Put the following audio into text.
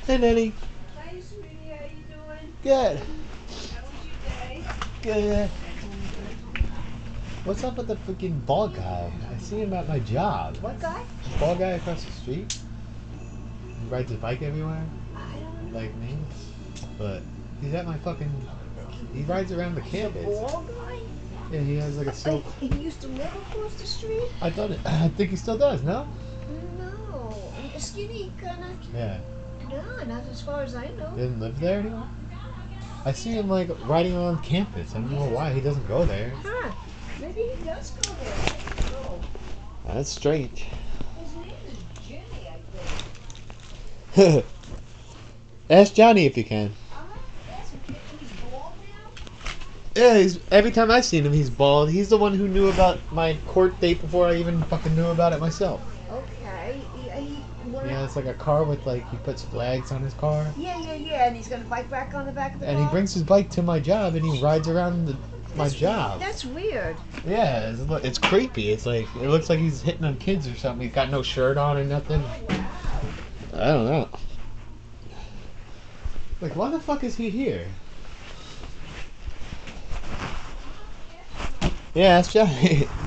Hey, Nanny. Hi, sweetie. How you doing? Good. How was your day? Good. What's up with the freaking bald guy? I see him at my job. What guy? Bald guy across the street. He rides his bike everywhere, I don't know. like me. But he's at my fucking. He rides around the The campus. bald guy? Yeah, he has like a silk. He used to live across the street? I thought it. I think he still does. No. No. Skinny kind of. Yeah. No, not as far as I know. He doesn't live there anymore. I see him like riding around campus. I don't know why he doesn't go there. Huh. Maybe he does go there. I don't know. That's strange. His name is Jimmy, I think. Ask Johnny if you can. That's okay. He's bald now? Yeah, every time I've seen him, he's bald. He's the one who knew about my court date before I even fucking knew about it myself. Okay. Yeah, it's like a car with like he puts flags on his car, Yeah. And he's got a bike back on the back of the and car? he brings his bike to my job, and he rides around my job. That's weird. Yeah, it's creepy. It's like it looks like he's hitting on kids or something. He's got no shirt on or nothing. I don't know. Like, why the fuck is he here? Yeah, that's Johnny.